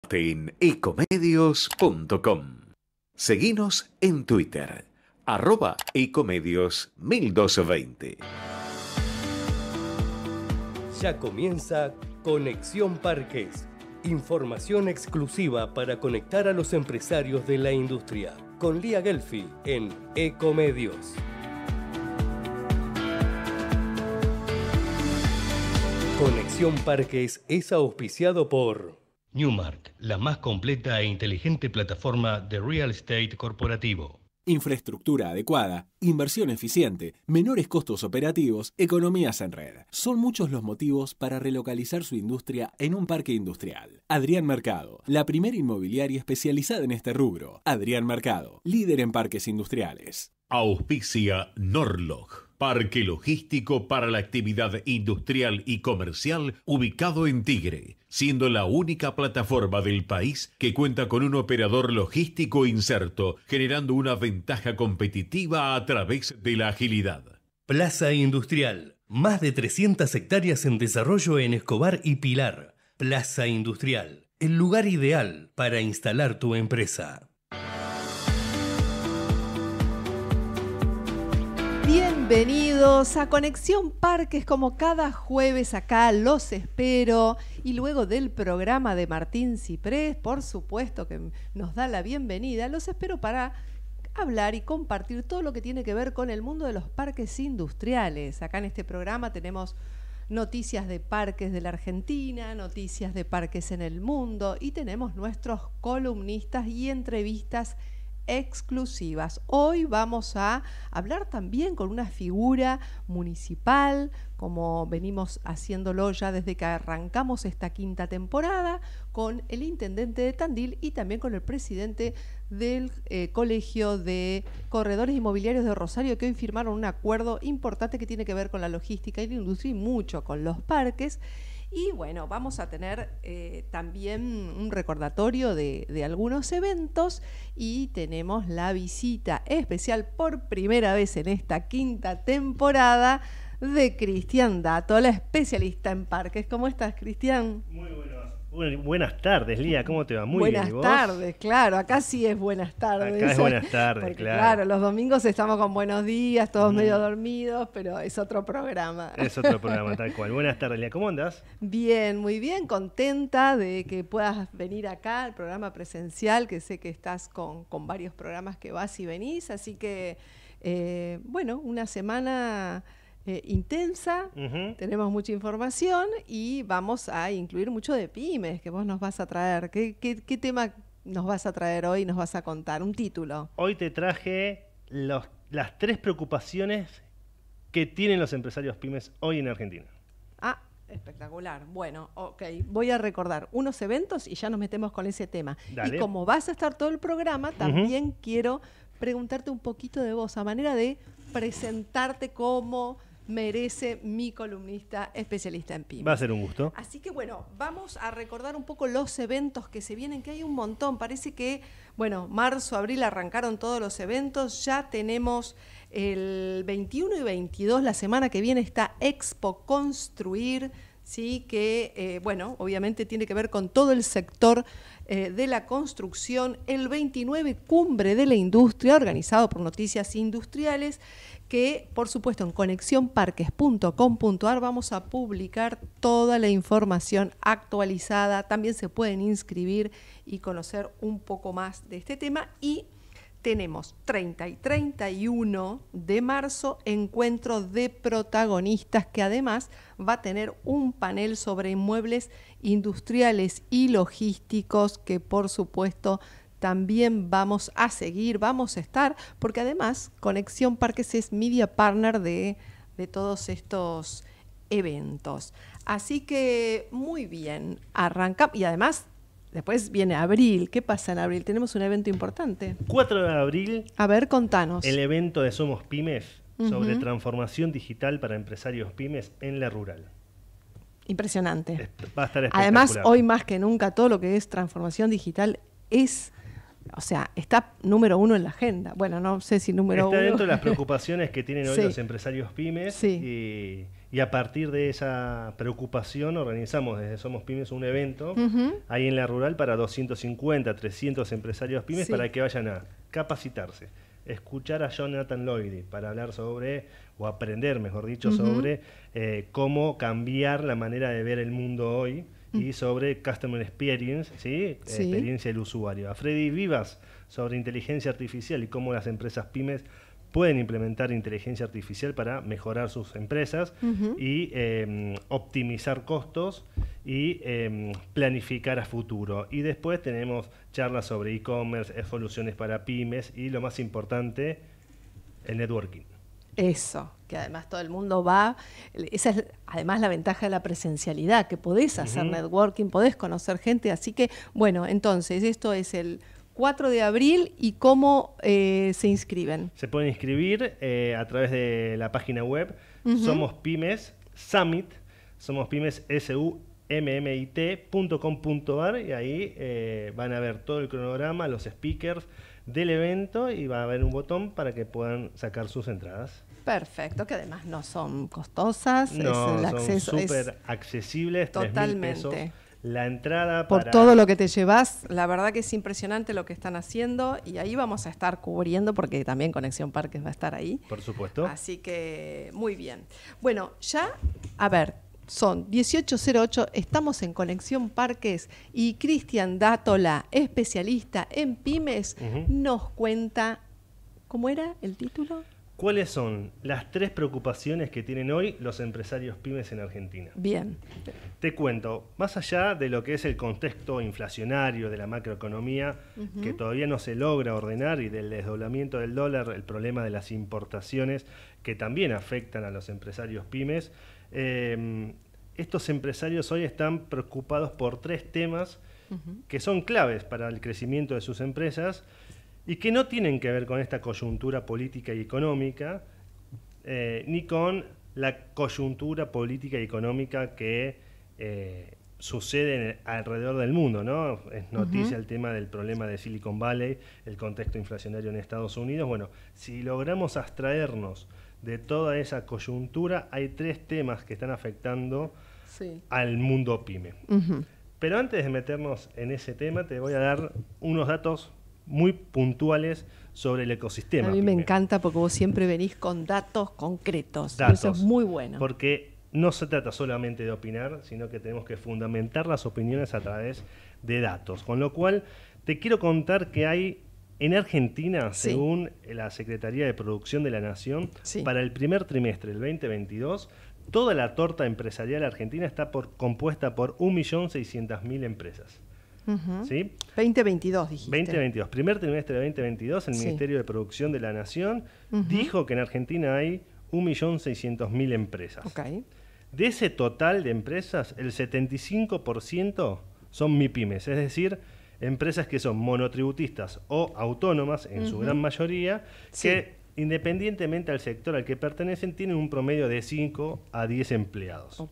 Infórmate en ecomedios.com. Seguinos en Twitter, @ecomedios1220. Ya comienza Conexión Parques. Información exclusiva para conectar a los empresarios de la industria. Con Lía Gelfi en Ecomedios. Conexión Parques es auspiciado por Newmark, la más completa e inteligente plataforma de real estate corporativo. Infraestructura adecuada, inversión eficiente, menores costos operativos, economías en red. Son muchos los motivos para relocalizar su industria en un parque industrial. Adrián Mercado, la primera inmobiliaria especializada en este rubro. Adrián Mercado, líder en parques industriales. Auspicia Norlog, parque logístico para la actividad industrial y comercial ubicado en Tigre, siendo la única plataforma del país que cuenta con un operador logístico inserto, generando una ventaja competitiva a través de la agilidad. Plaza Industrial, más de 300 hectáreas en desarrollo en Escobar y Pilar. Plaza Industrial, el lugar ideal para instalar tu empresa. Bienvenidos a Conexión Parques, como cada jueves acá los espero, y luego del programa de Martín Ciprés, por supuesto que nos da la bienvenida, los espero para hablar y compartir todo lo que tiene que ver con el mundo de los parques industriales. Acá en este programa tenemos noticias de parques de la Argentina, noticias de parques en el mundo, y tenemos nuestros columnistas y entrevistas exclusivas. Hoy vamos a hablar también con una figura municipal, como venimos haciéndolo ya desde que arrancamos esta quinta temporada, con el intendente de Tandil y también con el presidente del Colegio de Corredores Inmobiliarios de Rosario, que hoy firmaron un acuerdo importante que tiene que ver con la logística y la industria y mucho con los parques. Y bueno, vamos a tener también un recordatorio de algunos eventos, y tenemos la visita especial por primera vez en esta quinta temporada de Cristian Dato, la especialista en parques. ¿Cómo estás, Cristian? Muy buenas tardes, Lía, ¿cómo te va? Muy bien, ¿y vos? Buenas tardes, claro, acá sí es buenas tardes. Acá es buenas tardes, porque, claro. Los domingos estamos con buenos días, todos medio dormidos, pero es otro programa. Es otro programa, tal cual. Buenas tardes, Lía, ¿cómo andás? Bien, muy bien, contenta de que puedas venir acá al programa presencial, que sé que estás con varios programas que vas y venís, así que, una semana intensa, tenemos mucha información y vamos a incluir mucho de pymes que vos nos vas a traer. ¿Qué tema nos vas a traer hoy? ¿Nos vas a contar? Un título. Hoy te traje las 3 preocupaciones que tienen los empresarios pymes hoy en Argentina. Ah, espectacular. Bueno, ok, voy a recordar unos eventos y ya nos metemos con ese tema. Dale. Y como vas a estar todo el programa, también quiero preguntarte un poquito de vos, a manera de presentarte como merece mi columnista especialista en pymes. Va a ser un gusto. Así que bueno, vamos a recordar un poco los eventos que se vienen, que hay un montón. Parece que, marzo, abril arrancaron todos los eventos. Ya tenemos el 21 y 22, la semana que viene está Expo Construir, ¿sí? Que, obviamente tiene que ver con todo el sector de la construcción. El 29, Cumbre de la Industria, organizado por Noticias Industriales, que por supuesto en conexionparques.com.ar vamos a publicar toda la información actualizada. También se pueden inscribir y conocer un poco más de este tema. Y tenemos 30 y 31 de marzo, encuentro de protagonistas, que además va a tener un panel sobre inmuebles industriales y logísticos, que por supuesto también vamos a seguir, vamos a estar, porque además Conexión Parques es media partner de todos estos eventos. Así que muy bien, arranca, y además después viene abril. ¿Qué pasa en abril? Tenemos un evento importante. 4 de abril. A ver, contanos. El evento de Somos Pymes sobre transformación digital para empresarios pymes en la rural. Impresionante. Va a estar espectacular. Además, hoy más que nunca, todo lo que es transformación digital está número 1 en la agenda. Bueno, no sé si número 1. Está dentro de las preocupaciones que tienen hoy sí. los empresarios pymes. Sí. Y a partir de esa preocupación organizamos desde Somos Pymes un evento ahí en la rural para 250, 300 empresarios pymes para que vayan a capacitarse, escuchar a Jonathan Loidy para hablar sobre, o aprender, mejor dicho, sobre cómo cambiar la manera de ver el mundo hoy y sobre Customer Experience, ¿sí? Experiencia del usuario. A Freddy Vivas sobre inteligencia artificial y cómo las empresas pymes pueden implementar inteligencia artificial para mejorar sus empresas y optimizar costos y planificar a futuro. Y después tenemos charlas sobre e-commerce, soluciones para pymes y lo más importante, el networking. Eso, que además todo el mundo va. Esa es además la ventaja de la presencialidad, que podés hacer networking, podés conocer gente. Así que, bueno, entonces, esto es el 4 de abril. ¿Y cómo se inscriben? Se pueden inscribir a través de la página web Somos Pymes Summit, Somos Pymes summit.com.ar, y ahí van a ver todo el cronograma, los speakers del evento, y va a haber un botón para que puedan sacar sus entradas. Perfecto, que además no son costosas. No, el acceso son súper accesibles. Totalmente. 3.000 pesos la entrada por todo lo que te llevas. La verdad que es impresionante lo que están haciendo, y ahí vamos a estar cubriendo porque también Conexión Parques va a estar ahí. Por supuesto. Así que muy bien. Bueno, ya, a ver, son 18:08, estamos en Conexión Parques y Cristian Dátola, especialista en pymes, nos cuenta, ¿cómo era el título? ¿Cuáles son las 3 preocupaciones que tienen hoy los empresarios pymes en Argentina? Bien. Te cuento, más allá de lo que es el contexto inflacionario de la macroeconomía, que todavía no se logra ordenar, y del desdoblamiento del dólar, el problema de las importaciones, que también afectan a los empresarios pymes, estos empresarios hoy están preocupados por 3 temas que son claves para el crecimiento de sus empresas, y que no tienen que ver con esta coyuntura política y económica, ni con la coyuntura política y económica que sucede alrededor del mundo, ¿no? Es noticia el tema del problema de Silicon Valley, el contexto inflacionario en Estados Unidos. Bueno, si logramos abstraernos de toda esa coyuntura, hay 3 temas que están afectando al mundo pyme. Pero antes de meternos en ese tema, te voy a dar unos datos muy puntuales sobre el ecosistema. A mí me encanta porque vos siempre venís con datos concretos. Eso es muy bueno. Porque no se trata solamente de opinar, sino que tenemos que fundamentar las opiniones a través de datos. Con lo cual, te quiero contar que hay en Argentina, según la Secretaría de Producción de la Nación, para el primer trimestre del 2022, toda la torta empresarial argentina está compuesta por 1.600.000 empresas. ¿Sí? 2022 dijiste. 2022, primer trimestre de 2022, el Ministerio de Producción de la Nación dijo que en Argentina hay 1.600.000 empresas. De ese total de empresas, el 75% son MIPYMES, es decir, empresas que son monotributistas o autónomas, en su gran mayoría, que independientemente al sector al que pertenecen, tienen un promedio de 5 a 10 empleados.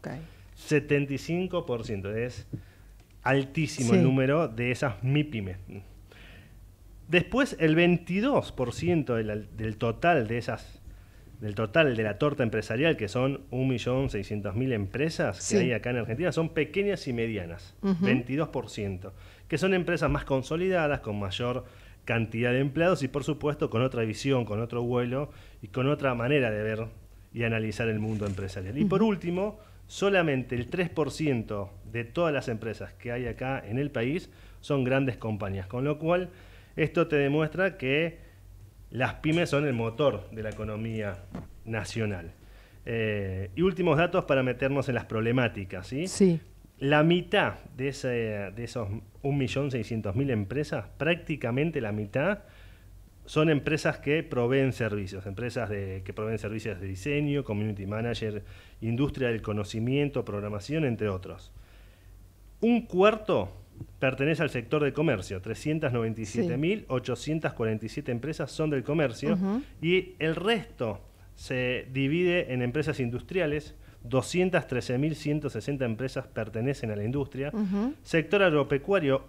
75% es altísimo el número de esas MIPYMES. Después, el 22% del total de la torta empresarial, que son 1.600.000 empresas que hay acá en Argentina, son pequeñas y medianas, 22%, que son empresas más consolidadas, con mayor cantidad de empleados y, por supuesto, con otra visión, con otro vuelo y con otra manera de ver y analizar el mundo empresarial. Y por último, solamente el 3% de todas las empresas que hay acá en el país son grandes compañías, con lo cual esto te demuestra que las pymes son el motor de la economía nacional. Y últimos datos para meternos en las problemáticas, ¿sí? La mitad de esos 1.600.000 empresas, prácticamente la mitad, son empresas que proveen servicios, que proveen servicios de diseño, community manager, industria del conocimiento, programación, entre otros. Un cuarto pertenece al sector de comercio, 397.847 empresas son del comercio, y el resto se divide en empresas industriales, 213.160 empresas pertenecen a la industria, sector agropecuario,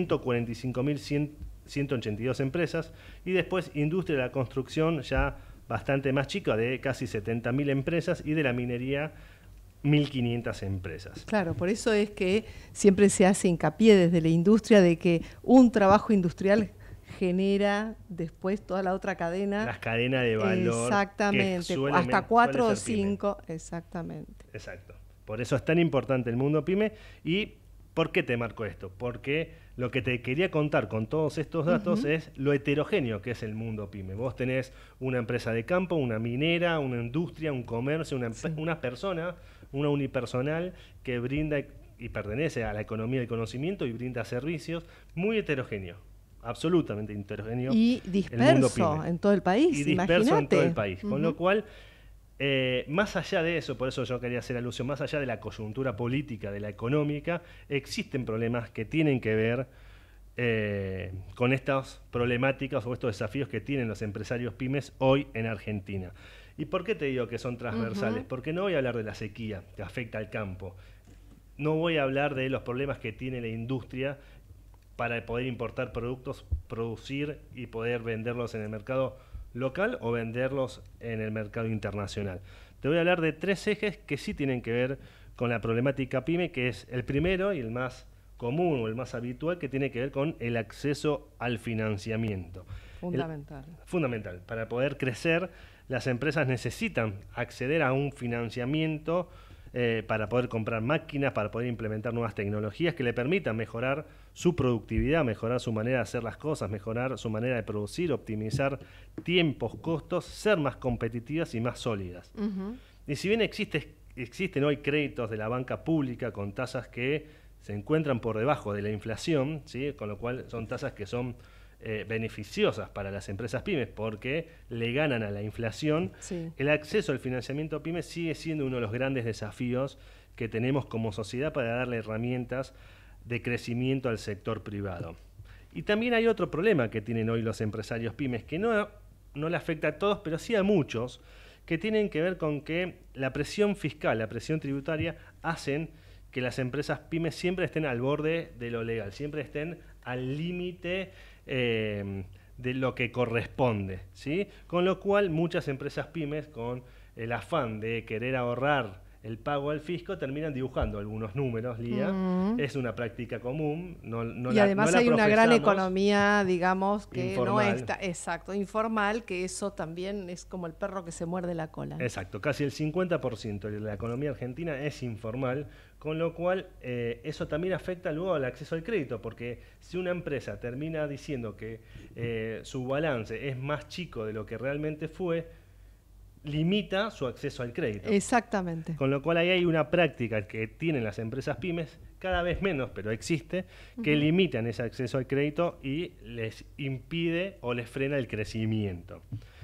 145.182 empresas, y después industria de la construcción, ya bastante más chica, de casi 70.000 empresas, y de la minería 1.500 empresas. Claro, por eso es que siempre se hace hincapié desde la industria de que un trabajo industrial genera después toda la otra cadena. Las cadenas de valor. Exactamente, hasta 4 o 5, exactamente. Exacto. Por eso es tan importante el mundo pyme. ¿Y por qué te marco esto? Porque lo que te quería contar con todos estos datos es lo heterogéneo que es el mundo pyme. Vos tenés una empresa de campo, una minera, una industria, un comercio, una persona, una unipersonal que brinda y pertenece a la economía del conocimiento y brinda servicios, muy heterogéneo. Absolutamente heterogéneo. Y disperso en todo el país, y disperso imagínate. en todo el país. Con lo cual, más allá de eso, por eso yo quería hacer alusión, más allá de la coyuntura política, de la económica, existen problemas que tienen que ver con estas problemáticas o estos desafíos que tienen los empresarios pymes hoy en Argentina. ¿Y por qué te digo que son transversales? Porque no voy a hablar de la sequía que afecta al campo. No voy a hablar de los problemas que tiene la industria para poder importar productos, producir y poder venderlos en el mercado local o venderlos en el mercado internacional. Te voy a hablar de 3 ejes que sí tienen que ver con la problemática pyme, que es el primero y el más común o el más habitual, que tiene que ver con el acceso al financiamiento. Fundamental. Fundamental. Para poder crecer, las empresas necesitan acceder a un financiamiento para poder comprar máquinas, para poder implementar nuevas tecnologías que le permitan mejorar su productividad, mejorar su manera de hacer las cosas, mejorar su manera de producir, optimizar tiempos, costos, ser más competitivas y más sólidas. Y si bien existen hoy créditos de la banca pública con tasas que se encuentran por debajo de la inflación, ¿sí? Con lo cual son tasas que son beneficiosas para las empresas pymes porque le ganan a la inflación. Sí. El acceso al financiamiento pyme sigue siendo uno de los grandes desafíos que tenemos como sociedad para darle herramientas de crecimiento al sector privado. Y también hay otro problema que tienen hoy los empresarios pymes, que no le afecta a todos, pero sí a muchos, que tienen que ver con que la presión fiscal, la presión tributaria, hacen que las empresas pymes siempre estén al borde de lo legal, siempre estén al límite de lo que corresponde, ¿sí? Con lo cual muchas empresas pymes, con el afán de querer ahorrar el pago al fisco, terminan dibujando algunos números, Lía. Es una práctica común. Y además hay una gran economía, digamos, que informal. No está, exacto, informal, que eso también es como el perro que se muerde la cola. Exacto, casi el 50% de la economía argentina es informal, con lo cual eso también afecta luego al acceso al crédito, porque si una empresa termina diciendo que su balance es más chico de lo que realmente fue, limita su acceso al crédito. Exactamente. Con lo cual ahí hay una práctica que tienen las empresas pymes, cada vez menos, pero existe, que limitan ese acceso al crédito y les impide o les frena el crecimiento.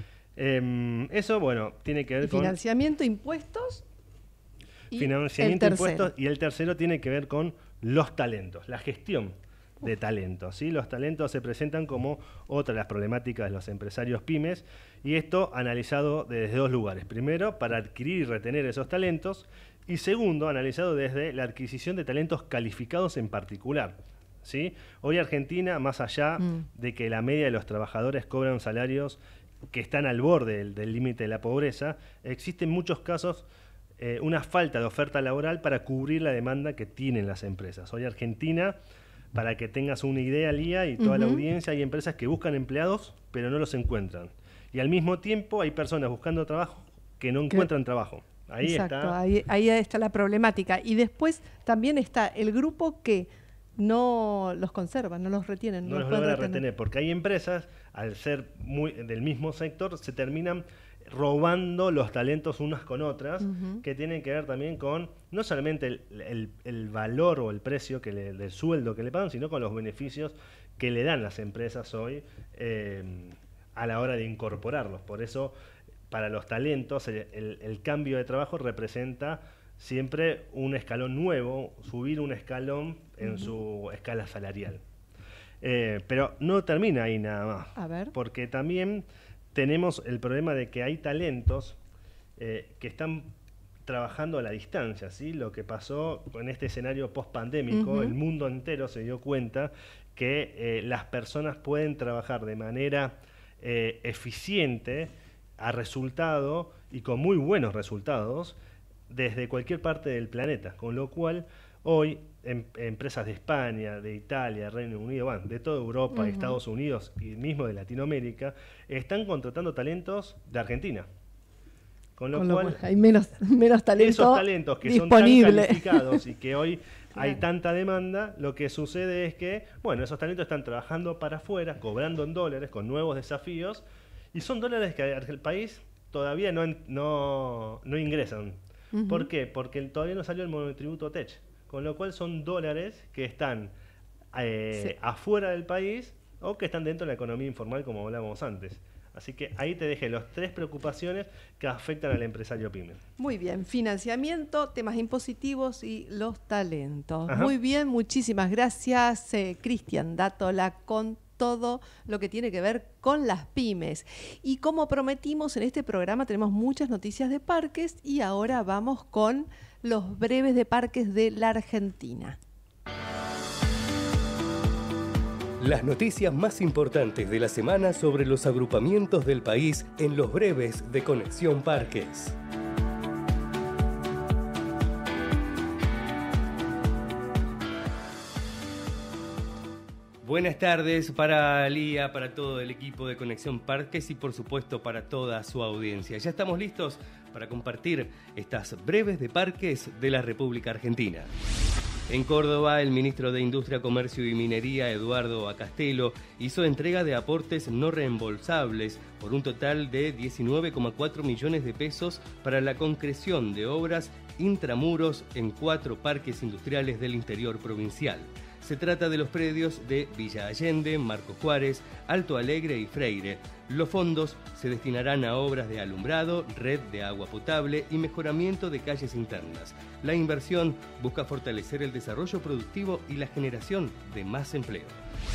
Eso, bueno, tiene que ver con... Financiamiento, impuestos y financiamiento, impuestos, y el tercero tiene que ver con los talentos, la gestión de talentos, ¿sí? Los talentos se presentan como otra de las problemáticas de los empresarios pymes, y esto analizado desde 2 lugares. Primero, para adquirir y retener esos talentos, y segundo, analizado desde la adquisición de talentos calificados en particular, ¿sí? Hoy Argentina, más allá de que la media de los trabajadores cobran salarios que están al borde del límite de la pobreza, existen muchos casos una falta de oferta laboral para cubrir la demanda que tienen las empresas. Hoy Argentina, para que tengas una idea, Lía, y toda la audiencia, hay empresas que buscan empleados, pero no los encuentran. Y al mismo tiempo hay personas buscando trabajo que no encuentran trabajo. Ahí exacto, ahí está la problemática. Y después también está el grupo que no los conserva, no los retienen. No los logra retener, porque hay empresas, al ser muy del mismo sector, se terminan robando los talentos unas con otras, que tienen que ver también con no solamente el valor o el precio del sueldo que le pagan, sino con los beneficios que le dan las empresas hoy a la hora de incorporarlos. Por eso, para los talentos, el cambio de trabajo representa siempre un escalón nuevo, subir un escalón en su escala salarial. Pero no termina ahí nada más. A ver. Porque también tenemos el problema de que hay talentos que están trabajando a la distancia, ¿sí? Lo que pasó con este escenario post-pandémico, el mundo entero se dio cuenta que las personas pueden trabajar de manera eficiente, a resultado y con muy buenos resultados, desde cualquier parte del planeta, con lo cual hoy empresas de España, de Italia, Reino Unido, bueno, de toda Europa, Estados Unidos y mismo de Latinoamérica, están contratando talentos de Argentina. Con lo cual hay menos talento esos talentos que disponible. son tan calificados y que hoy hay tanta demanda, lo que sucede es que, bueno, esos talentos están trabajando para afuera, cobrando en dólares, con nuevos desafíos, y son dólares que el país todavía no ingresan. ¿Por qué? Porque todavía no salió el monotributo TECH, con lo cual son dólares que están afuera del país o que están dentro de la economía informal, como hablábamos antes. Así que ahí te dejé las 3 preocupaciones que afectan al empresario pyme. Muy bien, financiamiento, temas impositivos y los talentos. Ajá. Muy bien, muchísimas gracias, Cristian Dátola, con todo lo que tiene que ver con las pymes. Y como prometimos, en este programa tenemos muchas noticias de parques y ahora vamos con los breves de parques de la Argentina. Las noticias más importantes de la semana sobre los agrupamientos del país en los breves de Conexión Parques. Buenas tardes para Lía, para todo el equipo de Conexión Parques y por supuesto para toda su audiencia. Ya estamos listos para compartir estas breves de parques de la República Argentina. En Córdoba, el ministro de Industria, Comercio y Minería, Eduardo Acastelo, hizo entrega de aportes no reembolsables por un total de 19,4 millones de pesos para la concreción de obras intramuros en 4 parques industriales del interior provincial. Se trata de los predios de Villa Allende, Marcos Juárez, Alto Alegre y Freire. Los fondos se destinarán a obras de alumbrado, red de agua potable y mejoramiento de calles internas. La inversión busca fortalecer el desarrollo productivo y la generación de más empleo.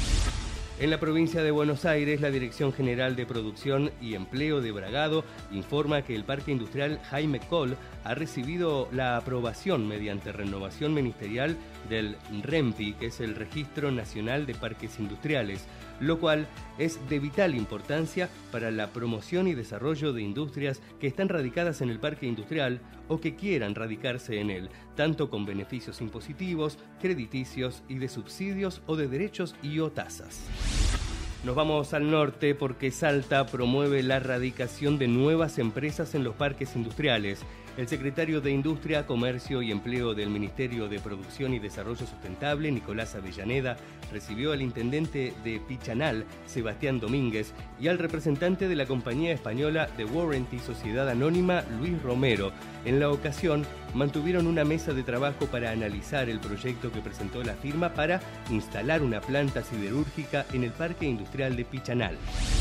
En la provincia de Buenos Aires, la Dirección General de Producción y Empleo de Bragado informa que el Parque Industrial Jaime Coll ha recibido la aprobación mediante renovación ministerial del REMPI, que es el Registro Nacional de Parques Industriales, lo cual es de vital importancia para la promoción y desarrollo de industrias que están radicadas en el parque industrial o que quieran radicarse en él, tanto con beneficios impositivos, crediticios y de subsidios o de derechos y o tasas. Nos vamos al norte porque Salta promueve la radicación de nuevas empresas en los parques industriales. El secretario de Industria, Comercio y Empleo del Ministerio de Producción y Desarrollo Sustentable, Nicolás Avellaneda, recibió al intendente de Pichanal, Sebastián Domínguez, y al representante de la compañía española de Warranty Sociedad Anónima, Luis Romero. En la ocasión, mantuvieron una mesa de trabajo para analizar el proyecto que presentó la firma para instalar una planta siderúrgica en el Parque Industrial de Pichanal.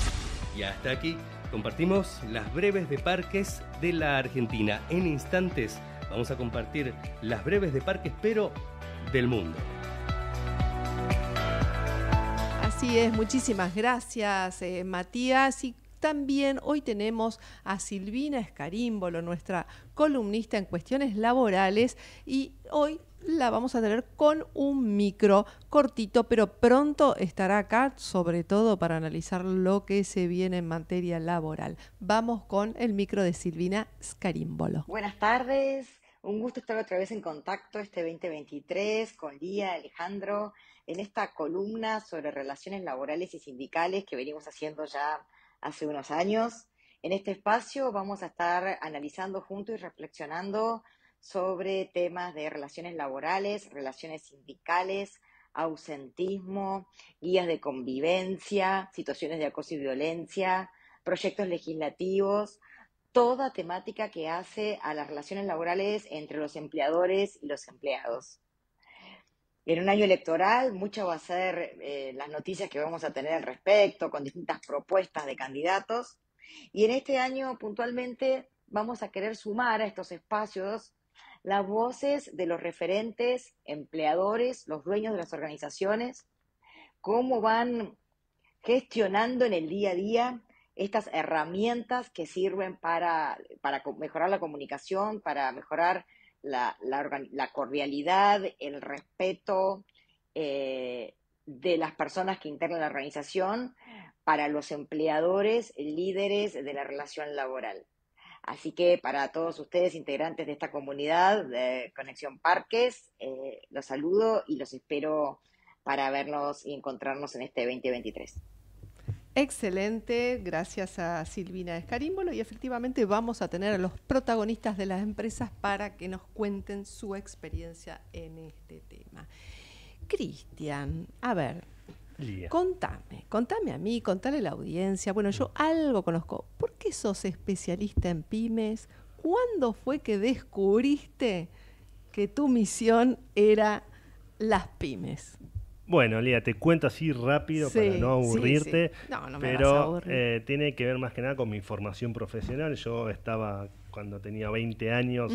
Y hasta aquí compartimos las breves de parques de la Argentina. En instantes vamos a compartir las breves de parques, pero del mundo. Así es, muchísimas gracias, Matías. Y también hoy tenemos a Silvina Escarímbolo, nuestra columnista en cuestiones laborales, y hoy la vamos a tener con un micro cortito, pero pronto estará acá, sobre todo para analizar lo que se viene en materia laboral. Vamos con el micro de Silvina Escarímbolo. Buenas tardes, un gusto estar otra vez en contacto este 2023 con Lía, Alejandro, en esta columna sobre relaciones laborales y sindicales que venimos haciendo ya hace unos años. En este espacio vamos a estar analizando juntos y reflexionando sobre temas de relaciones laborales, relaciones sindicales, ausentismo, guías de convivencia, situaciones de acoso y violencia, proyectos legislativos, toda temática que hace a las relaciones laborales entre los empleadores y los empleados. En un año electoral, mucho va a ser las noticias que vamos a tener al respecto, con distintas propuestas de candidatos. Y en este año, puntualmente, vamos a querer sumar a estos espacios las voces de los referentes, empleadores, los dueños de las organizaciones, cómo van gestionando en el día a día estas herramientas que sirven para mejorar la comunicación, para mejorar la cordialidad, el respeto de las personas que integran la organización para los empleadores, líderes de la relación laboral. Así que para todos ustedes, integrantes de esta comunidad de Conexión Parques, los saludo y los espero para vernos y encontrarnos en este 2023. Excelente, gracias a Silvina Escarímbolo, y efectivamente vamos a tener a los protagonistas de las empresas para que nos cuenten su experiencia en este tema. Cristian, a ver, contame a mí, contale a la audiencia. Bueno, yo algo conozco. ¿Por qué sos especialista en pymes? ¿Cuándo fue que descubriste que tu misión era las pymes? Bueno, Lía, te cuento así rápido para no aburrirte, sí. No me pero vas a aburrir. Tiene que ver más que nada con mi formación profesional. Yo estaba, cuando tenía 20 años,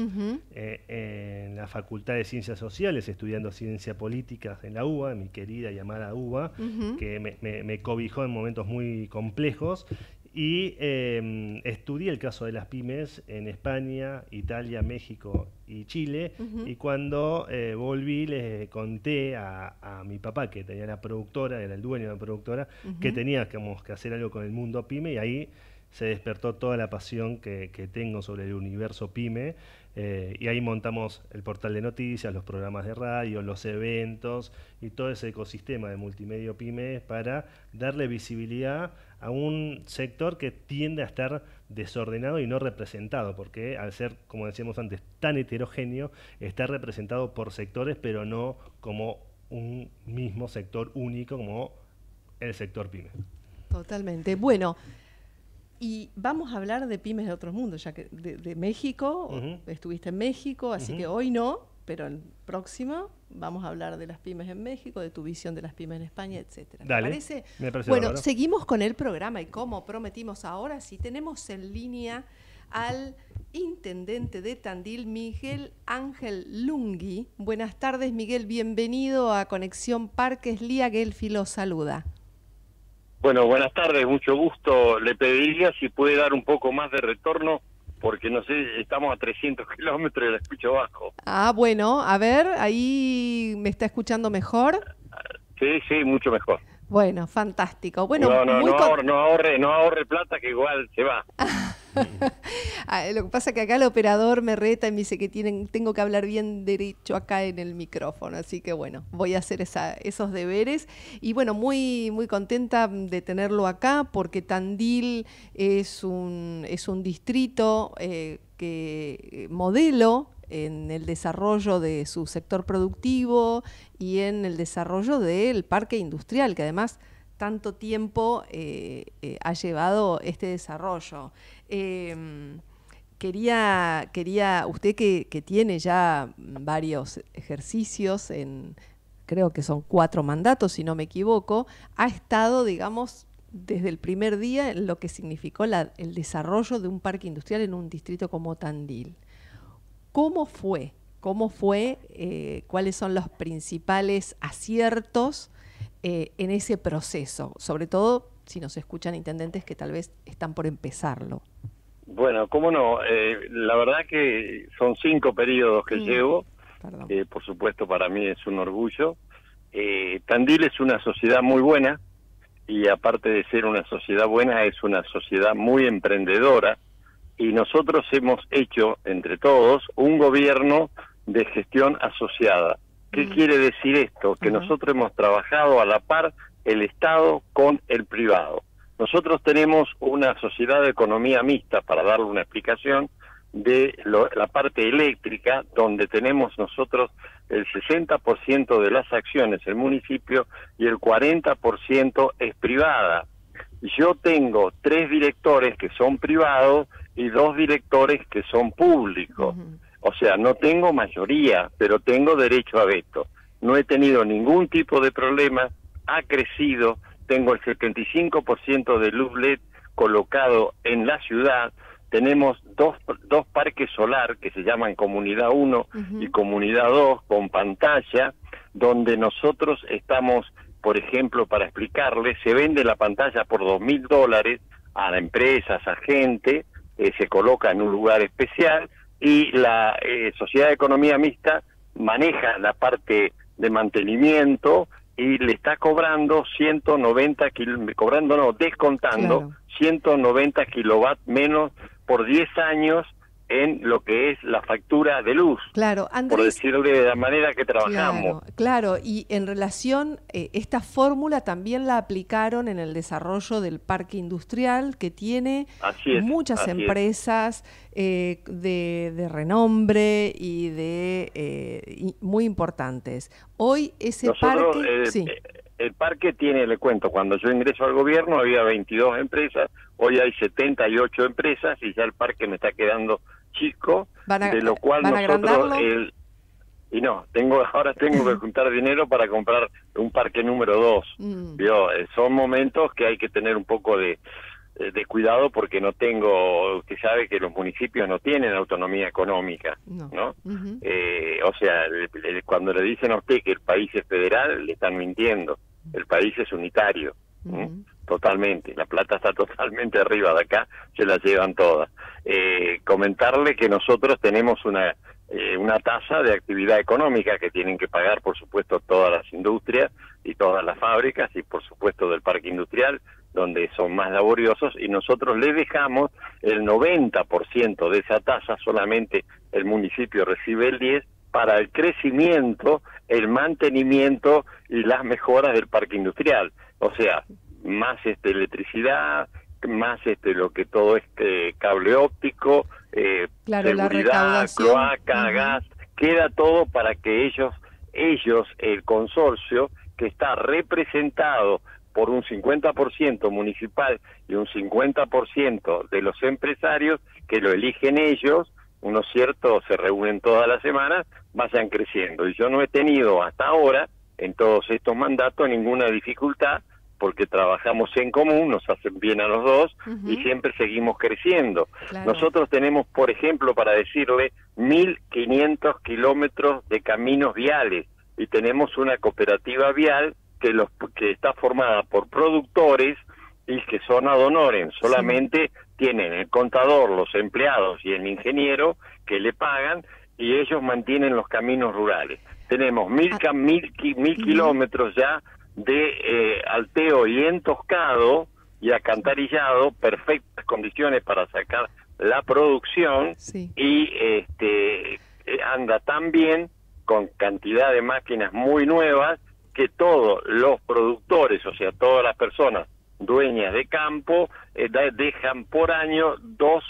en la Facultad de Ciencias Sociales, estudiando Ciencia Política en la UBA, mi querida y amada UBA, que me cobijó en momentos muy complejos. Y estudié el caso de las pymes en España, Italia, México y Chile. Y cuando volví le conté a mi papá, que tenía la productora, era el dueño de la productora, que teníamos que hacer algo con el mundo pyme, y ahí se despertó toda la pasión que tengo sobre el universo pyme. Y ahí montamos el portal de noticias, los programas de radio, los eventos y todo ese ecosistema de multimedia pyme para darle visibilidad a un sector que tiende a estar desordenado y no representado, porque al ser, como decíamos antes, tan heterogéneo, está representado por sectores, pero no como un mismo sector único como el sector pyme. Totalmente. Bueno, y vamos a hablar de pymes de otros mundos, ya que de México, estuviste en México, así que hoy no, pero el próximo vamos a hablar de las pymes en México, de tu visión de las pymes en España, etcétera. Dale, ¿Te parece? Me parece bueno, bárbaro. seguimos con el programa y como prometimos ahora, sí tenemos en línea al intendente de Tandil, Miguel Ángel Lungui. Buenas tardes, Miguel, bienvenido a Conexión Parques. Lía Gelfi lo saluda. Bueno, buenas tardes, mucho gusto. Le pediría si puede dar un poco más de retorno, porque no sé, estamos a 300 kilómetros y la escucho bajo. Ah, bueno, a ver, ahí me está escuchando mejor. Sí, mucho mejor. Bueno, fantástico. Bueno, no ahorre plata, que igual se va. Lo que pasa es que acá el operador me reta y me dice que tengo que hablar bien derecho acá en el micrófono, así que bueno, voy a hacer esos deberes. Y bueno, muy, muy contenta de tenerlo acá, porque Tandil es un distrito que modelo en el desarrollo de su sector productivo y en el desarrollo del parque industrial, que además tanto tiempo ha llevado este desarrollo. Quería usted que tiene ya varios ejercicios, creo que son 4 mandatos, si no me equivoco, ha estado, digamos, desde el primer día en lo que significó el desarrollo de un parque industrial en un distrito como Tandil. ¿Cómo fue? ¿Cuáles son los principales aciertos en ese proceso? Sobre todo si nos escuchan intendentes que tal vez están por empezarlo. Bueno, cómo no. La verdad que son 5 periodos que llevo. Por supuesto, para mí es un orgullo. Tandil es una sociedad muy buena, y aparte de ser una sociedad buena, es una sociedad muy emprendedora. Y nosotros hemos hecho, entre todos, un gobierno de gestión asociada. ¿Qué quiere decir esto? Que nosotros hemos trabajado a la par el Estado con el privado. Nosotros tenemos una sociedad de economía mixta, para darle una explicación, de la parte eléctrica, donde tenemos nosotros el 60% de las acciones el municipio y el 40% es privada. Yo tengo 3 directores que son privados y 2 directores que son públicos. O sea, no tengo mayoría, pero tengo derecho a veto. No he tenido ningún tipo de problema, ha crecido, tengo el 75% de luz LED colocado en la ciudad, tenemos dos parques solar que se llaman Comunidad 1 y Comunidad 2 con pantalla, donde nosotros estamos, por ejemplo, para explicarles, se vende la pantalla por $2.000 a empresas, a gente, se coloca en un lugar especial, y la Sociedad de Economía Mixta maneja la parte de mantenimiento y le está cobrando descontando 190 kilovatios menos por 10 años en lo que es la factura de luz, claro, Andrés, por decirle de la manera que trabajamos. Claro, y en relación, esta fórmula también la aplicaron en el desarrollo del parque industrial, que tiene muchas empresas de renombre y muy importantes. Hoy ese parque... El parque tiene, le cuento, cuando yo ingreso al gobierno había 22 empresas, hoy hay 78 empresas y ya el parque me está quedando chico, de lo cual nosotros... ahora tengo que juntar dinero para comprar un parque número 2. Son momentos que hay que tener un poco de cuidado porque no tengo, usted sabe que los municipios no tienen autonomía económica, ¿no? O sea, cuando le dicen a usted que el país es federal, le están mintiendo. El país es unitario, totalmente. La plata está totalmente arriba de acá, se la llevan todas. Comentarle que nosotros tenemos una tasa de actividad económica que tienen que pagar, por supuesto, todas las industrias y todas las fábricas y, por supuesto, del parque industrial, donde son más laboriosos, y nosotros le dejamos el 90% de esa tasa, solamente el municipio recibe el 10%, para el crecimiento, el mantenimiento y las mejoras del parque industrial. O sea, más electricidad, más lo que todo es cable óptico, seguridad, cloaca, gas, queda todo para que ellos, el consorcio, que está representado por un 50% municipal y un 50% de los empresarios, que lo eligen ellos, unos ciertos se reúnen todas las semanas, vayan creciendo. Y yo no he tenido hasta ahora, en todos estos mandatos, ninguna dificultad, porque trabajamos en común, nos hacen bien a los dos, y siempre seguimos creciendo. Claro. Nosotros tenemos, por ejemplo, para decirle, 1.500 kilómetros de caminos viales, y tenemos una cooperativa vial que está formada por productores y que son ad honorem, solamente tienen el contador, los empleados y el ingeniero que le pagan, y ellos mantienen los caminos rurales. Tenemos 1.000 kilómetros ya de alteo y entoscado y acantarillado, perfectas condiciones para sacar la producción, y anda tan bien, con cantidad de máquinas muy nuevas, que todos los productores, o sea, todas las personas dueñas de campo, dejan por año 2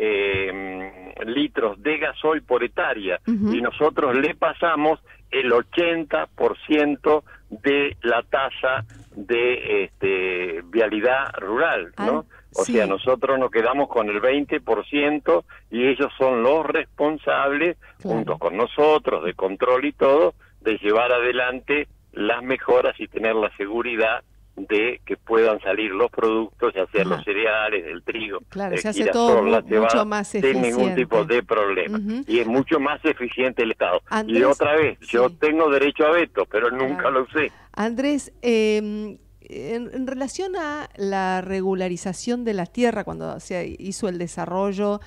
litros de gasoil por hectárea, y nosotros le pasamos el 80% de la tasa de vialidad rural, ¿no? O sea, nosotros nos quedamos con el 20% y ellos son los responsables, junto con nosotros, de control y todo, de llevar adelante las mejoras y tener la seguridad de que puedan salir los productos, ya sea los cereales, el trigo, se hace todo mucho más eficiente, sin ningún tipo de problema. Y es mucho más eficiente el Estado. Andrés, y otra vez, yo tengo derecho a veto, pero nunca lo usé. Andrés, en relación a la regularización de la tierra, cuando se hizo el desarrollo,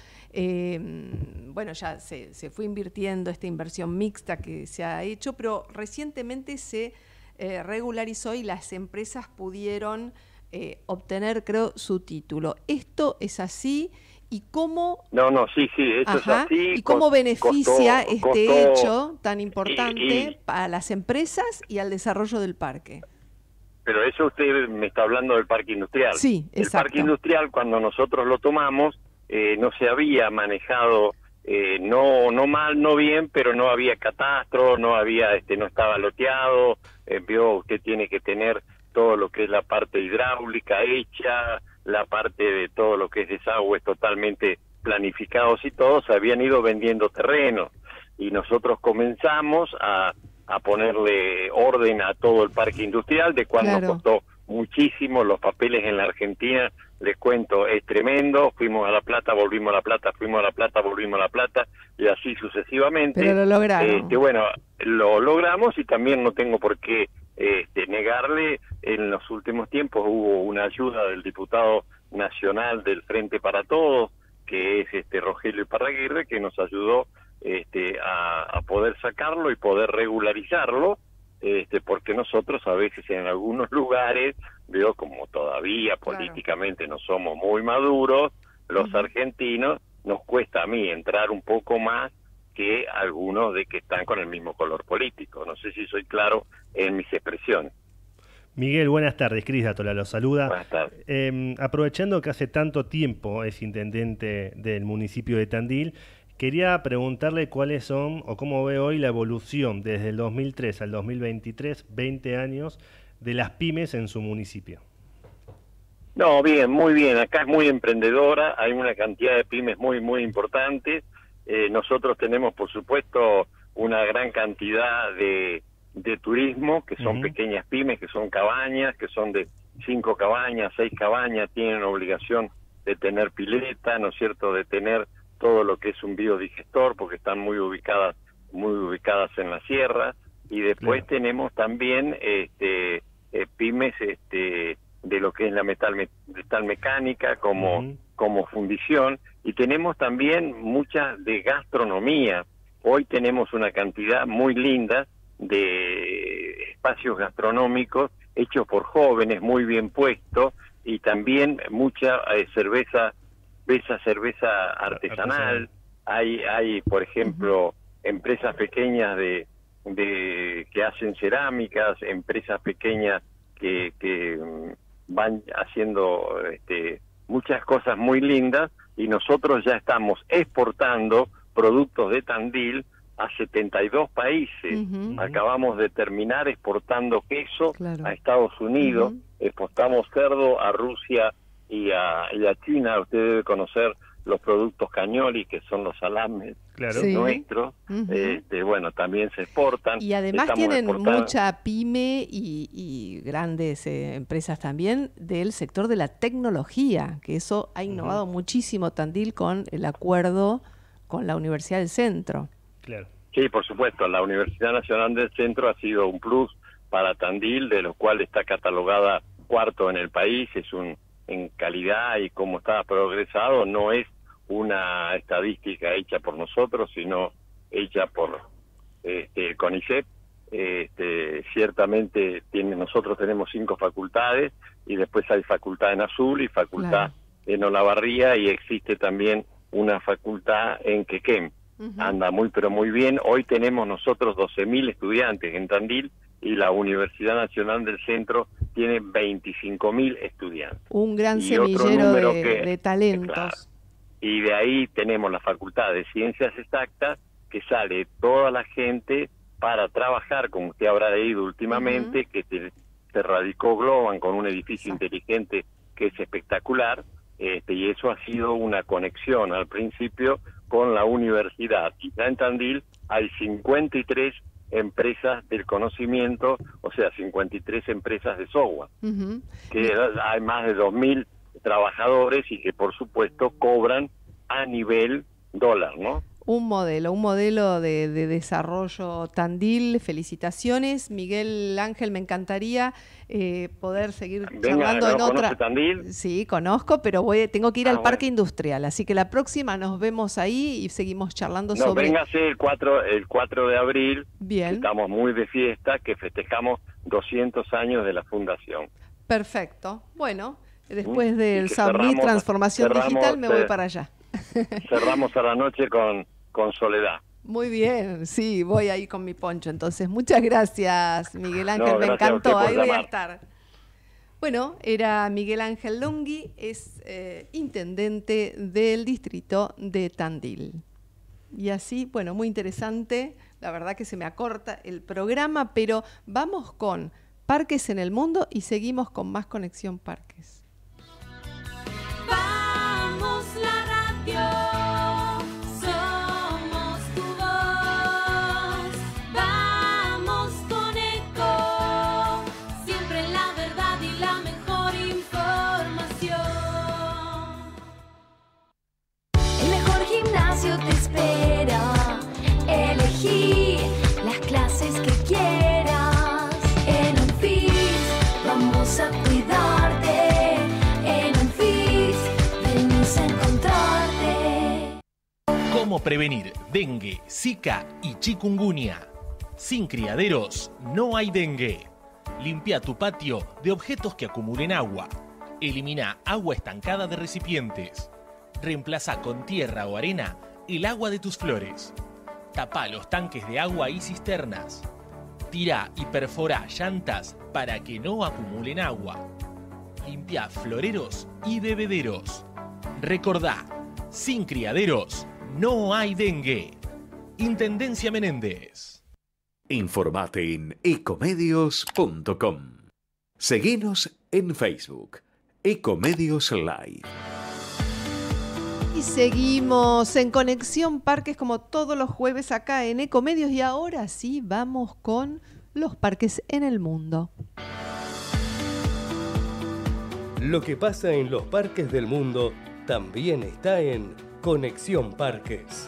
bueno, ya se fue invirtiendo esta inversión mixta que se ha hecho, pero recientemente se regularizó y las empresas pudieron obtener, creo, su título. ¿Esto es así? ¿Y cómo? Sí, esto es así. ¿Y cómo beneficia este hecho tan importante a las empresas y al desarrollo del parque? Pero eso usted me está hablando del parque industrial. Sí, exacto. El parque industrial, cuando nosotros lo tomamos, no se había manejado, no mal, no bien, pero no había catastro, no había, no estaba loteado. Usted tiene que tener todo lo que es la parte hidráulica hecha, la parte de todo lo que es desagües totalmente planificados, y todos habían ido vendiendo terrenos, y nosotros comenzamos a ponerle orden a todo el parque industrial, de cual nos costó muchísimo. Los papeles en la Argentina, les cuento, es tremendo. Fuimos a La Plata, volvimos a La Plata, fuimos a La Plata, volvimos a La Plata, y así sucesivamente. Pero lo lograron. Bueno, lo logramos, y también no tengo por qué negarle, en los últimos tiempos hubo una ayuda del diputado nacional del Frente para Todos, que es Rogelio Iparraguirre, que nos ayudó a poder sacarlo y poder regularizarlo, porque nosotros a veces en algunos lugares, como todavía políticamente no somos muy maduros, los argentinos nos cuesta a mí entrar un poco más que algunos de que están con el mismo color político. No sé si soy claro en mis expresiones. Miguel, buenas tardes. Cris Dátola lo saluda. Buenas tardes. Aprovechando que hace tanto tiempo es intendente del municipio de Tandil, quería preguntarle cuáles son o cómo ve hoy la evolución desde el 2003 al 2023, 20 años, de las pymes en su municipio. No, bien, muy bien. Acá es muy emprendedora, hay una cantidad de pymes muy, muy importantes. Nosotros tenemos, por supuesto, una gran cantidad de turismo, que son pequeñas pymes, que son cabañas, que son de 5 cabañas, 6 cabañas, tienen obligación de tener pileta, ¿no es cierto?, de tener todo lo que es un biodigestor, porque están muy ubicadas en la sierra. Y después tenemos también pymes de lo que es la metalmecánica como fundición, y tenemos también muchas de gastronomía. Hoy tenemos una cantidad muy linda de espacios gastronómicos hechos por jóvenes, muy bien puestos, y también mucha cerveza artesanal. Hay por ejemplo, empresas pequeñas que hacen cerámicas, empresas pequeñas que van haciendo muchas cosas muy lindas, y nosotros ya estamos exportando productos de Tandil a 72 países. Acabamos de terminar exportando queso a Estados Unidos, exportamos cerdo a Rusia y a China. Usted debe conocer los productos Cañoli, que son los salames nuestros. Bueno, también se exportan. Y además tienen mucha pyme y grandes empresas también del sector de la tecnología, que eso ha innovado muchísimo Tandil con el acuerdo con la Universidad del Centro. Claro. Sí, por supuesto, la Universidad Nacional del Centro ha sido un plus para Tandil, de lo cual está catalogada cuarto en el país, en calidad y cómo está progresado. No es una estadística hecha por nosotros, sino hecha por el CONICET. Ciertamente nosotros tenemos 5 facultades, y después hay facultad en Azul y facultad en Olavarría, y existe también una facultad en Quequén. Anda pero muy bien. Hoy tenemos nosotros 12.000 estudiantes en Tandil, y la Universidad Nacional del Centro tiene 25.000 estudiantes. Un gran semillero de talentos. Claro, y de ahí tenemos la Facultad de Ciencias Exactas, que sale toda la gente para trabajar, como usted habrá leído últimamente, que se radicó Globan con un edificio inteligente que es espectacular, y eso ha sido una conexión al principio con la universidad. Y ya en Tandil hay 53 empresas del conocimiento, o sea, 53 empresas de software, que hay más de 2.000 trabajadores, y que por supuesto cobran a nivel dólar, ¿no? Un modelo de desarrollo Tandil. Felicitaciones, Miguel Ángel. Me encantaría poder seguir charlando en otra. ¿Conoce Tandil? Sí, conozco, pero tengo que ir al Parque Industrial, así que la próxima nos vemos ahí y seguimos charlando sobre. Véngase el 4 de abril. Bien. Estamos muy de fiesta, que festejamos 200 años de la fundación. Perfecto. Bueno, después del Summit Transformación Digital me voy para allá. Cerramos a la noche con Soledad. Muy bien, sí, voy ahí con mi poncho. Entonces, muchas gracias, Miguel Ángel, me encantó, ahí voy a estar. Bueno, era Miguel Ángel Lungui, es intendente del distrito de Tandil. Y así, bueno, muy interesante, la verdad que se me acorta el programa, pero vamos con Parques en el Mundo y seguimos con más Conexión Parques. Vamos la radio, somos tu voz, vamos con Eco, siempre la verdad y la mejor información. El mejor gimnasio te espera, elegí las clases que quieras. En Unfit vamos a cuidarte. ¿Cómo prevenir dengue, zika y chikungunya? Sin criaderos no hay dengue. Limpia tu patio de objetos que acumulen agua. Elimina agua estancada de recipientes. Reemplaza con tierra o arena el agua de tus flores. Tapa los tanques de agua y cisternas. Tira y perfora llantas para que no acumulen agua. Limpia floreros y bebederos. Recordá, sin criaderos no hay dengue. Intendencia Menéndez. Informate en ecomedios.com. Seguinos en Facebook, Ecomedios Live. Y seguimos en Conexión Parques como todos los jueves acá en Ecomedios, y ahora sí vamos con los parques en el mundo. Lo que pasa en los parques del mundo también está en Conexión Parques.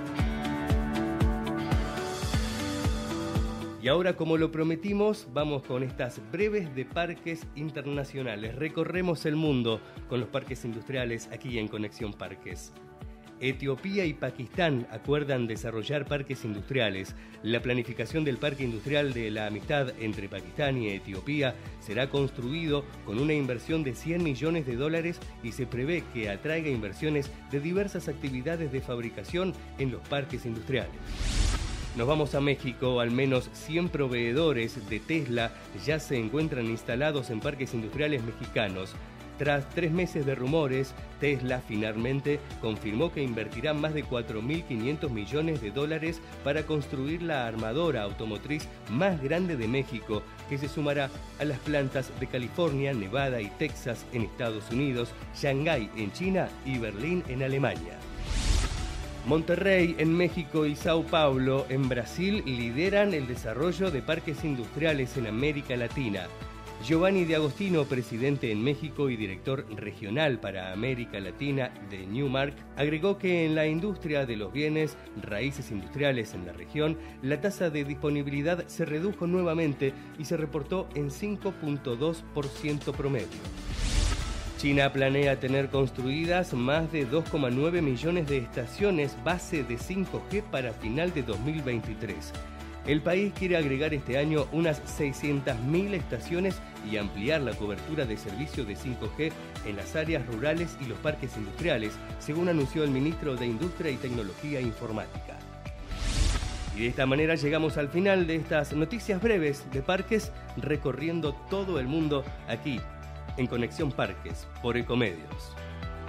Y ahora, como lo prometimos, vamos con estas breves de parques internacionales. Recorremos el mundo con los parques industriales aquí en Conexión Parques. Etiopía y Pakistán acuerdan desarrollar parques industriales. La planificación del Parque Industrial de la Amistad entre Pakistán y Etiopía será construido con una inversión de $100 millones y se prevé que atraiga inversiones de diversas actividades de fabricación en los parques industriales. Nos vamos a México. Al menos 100 proveedores de Tesla ya se encuentran instalados en parques industriales mexicanos. Tras 3 meses de rumores, Tesla finalmente confirmó que invertirá más de $4.500 millones para construir la armadora automotriz más grande de México, que se sumará a las plantas de California, Nevada y Texas en Estados Unidos, Shanghái en China y Berlín en Alemania. Monterrey en México y Sao Paulo en Brasil lideran el desarrollo de parques industriales en América Latina. Giovanni de Agostino, presidente en México y director regional para América Latina de Newmark, agregó que en la industria de los bienes raíces industriales en la región, la tasa de disponibilidad se redujo nuevamente y se reportó en 5.2% promedio. China planea tener construidas más de 2,9 millones de estaciones base de 5G para final de 2023. El país quiere agregar este año unas 600.000 estaciones y ampliar la cobertura de servicio de 5G en las áreas rurales y los parques industriales, según anunció el ministro de Industria y Tecnología Informática. Y de esta manera llegamos al final de estas noticias breves de parques, recorriendo todo el mundo aquí en Conexión Parques por Ecomedios.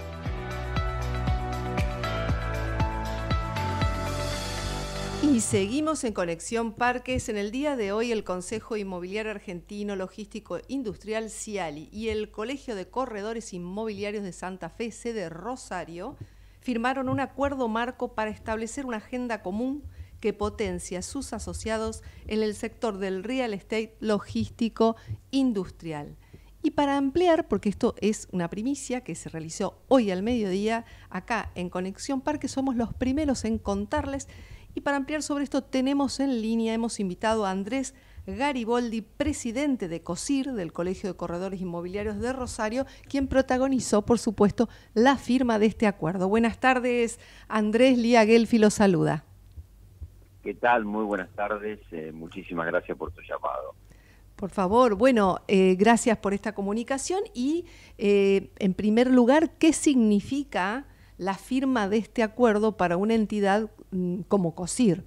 Y seguimos en Conexión Parques. En el día de hoy, el Consejo Inmobiliario Argentino Logístico Industrial CIALI y el Colegio de Corredores Inmobiliarios de Santa Fe, sede Rosario, firmaron un acuerdo marco para establecer una agenda común que potencia a sus asociados en el sector del real estate logístico industrial. Y para ampliar, porque esto es una primicia que se realizó hoy al mediodía, acá en Conexión Parques somos los primeros en contarles. Y para ampliar sobre esto tenemos en línea, hemos invitado a Andrés Gariboldi, presidente de COSIR, del Colegio de Corredores Inmobiliarios de Rosario, quien protagonizó, por supuesto, la firma de este acuerdo. Buenas tardes, Andrés. Lía Gelfi lo saluda. ¿Qué tal? Muy buenas tardes. Muchísimas gracias por tu llamado. Por favor, bueno, gracias por esta comunicación y, en primer lugar, ¿qué significa la firma de este acuerdo para una entidad como COSIR?